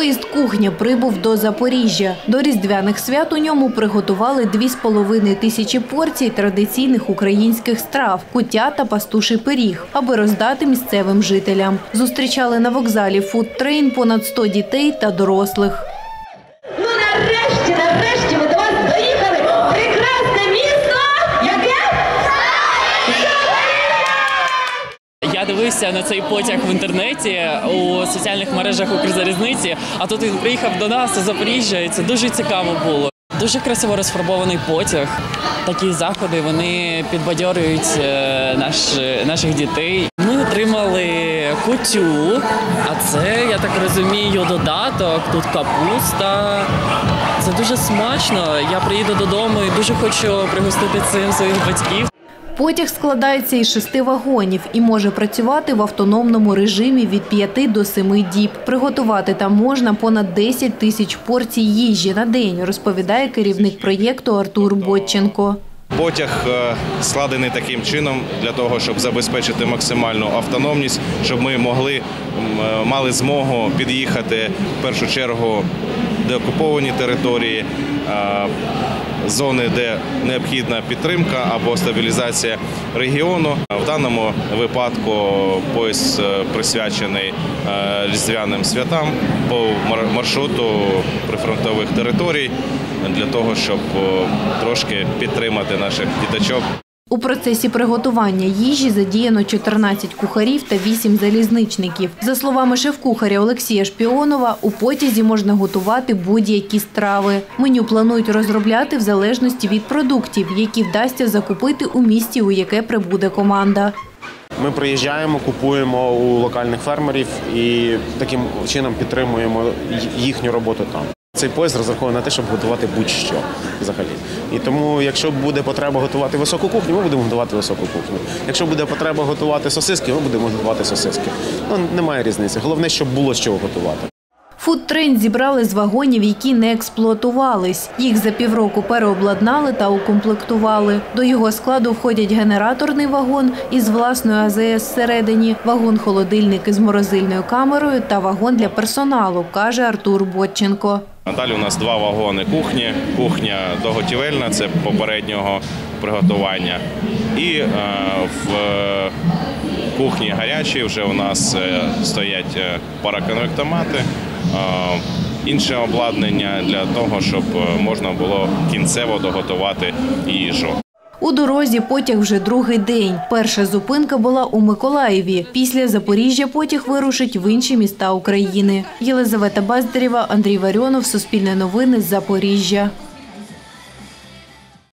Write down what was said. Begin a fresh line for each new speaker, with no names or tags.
Поїзд «Кухня» прибув до Запоріжжя. До різдвяних свят у ньому приготували 2500 порцій традиційних українських страв – куття та пастуший пиріг, аби роздати місцевим жителям. Зустрічали на вокзалі «Фудтрейн» понад 100 дітей та дорослих.
Ну нарешті ми до вас доїхали! Прекрасне місто! Яке?
Я дивився на цей потяг в інтернеті, у соціальних мережах Укрзалізниці, а тут він приїхав до нас, у Запоріжжя, і це дуже цікаво було. Дуже красиво розфарбований потяг. Такі заходи, вони підбадьорюють наших дітей. Ми отримали кутю, а це, я так розумію, додаток, тут капуста. Це дуже смачно. Я приїду додому і дуже хочу пригостити цим своїх батьків.
Потяг складається із 6 вагонів і може працювати в автономному режимі від 5 до 7 діб. Приготувати там можна понад 10 тисяч порцій їжі на день, розповідає керівник проєкту Артур Бодченко.
Потяг складений таким чином для того, щоб забезпечити максимальну автономність, щоб ми мали змогу під'їхати в першу чергу деокуповані території, зони, де необхідна підтримка або стабілізація регіону. В даному випадку поїзд присвячений різдвяним святам по маршруту прифронтових територій для того, щоб трошки підтримати наших діточок.
У процесі приготування їжі задіяно 14 кухарів та 8 залізничників. За словами шеф-кухаря Олексія Шпіонова, у потязі можна готувати будь-які страви. Меню планують розробляти в залежності від продуктів, які вдасться закупити у місті, у яке прибуде команда.
Ми приїжджаємо, купуємо у локальних фермерів і таким чином підтримуємо їхню роботу там. Цей поїзд розрахований на те, щоб готувати будь-що взагалі. І тому, якщо буде потреба готувати високу кухню, ми будемо готувати високу кухню. Якщо буде потреба готувати сосиски, ми будемо готувати сосиски. Немає різниці. Головне, щоб було з чого готувати.
Фудтрейн зібрали з вагонів, які не експлуатувались. Їх за півроку переобладнали та укомплектували. До його складу входять генераторний вагон із власною АЗС всередині, вагон-холодильник із морозильною камерою та вагон для персоналу, каже Артур Бодченко.
Далі у нас 2 вагони кухні. Кухня доготівельна, це попереднього приготування. І в кухні гарячій вже у нас стоять пароконвектомати, інше обладнання для того, щоб можна було кінцево доготувати їжу.
У дорозі потяг вже другий день. Перша зупинка була у Миколаєві. Після Запоріжжя потяг вирушить в інші міста України. Єлизавета Баздарєва, Андрій Варіонов, Суспільне новини, Запоріжжя.